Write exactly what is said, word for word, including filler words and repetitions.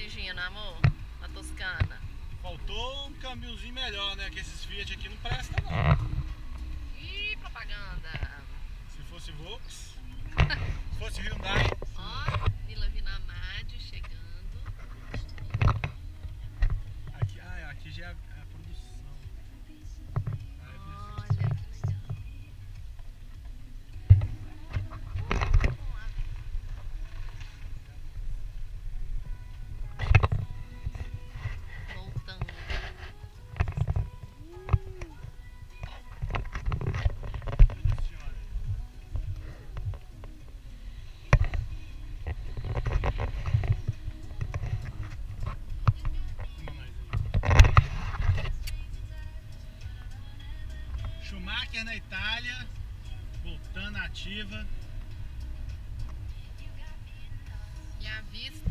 dirigindo, amor? Na Toscana. Faltou um câmbiozinho melhor, né? Que esses Fiat aqui não prestam, não. Ih, propaganda. Se fosse Volks, se fosse Hyundai. Ó, Vila Vinamade chegando. Aqui, ah, aqui já é a, é a produção. Ah, é Olha que legal. Voltando. Schumacher na Itália, voltando ativa. E a vista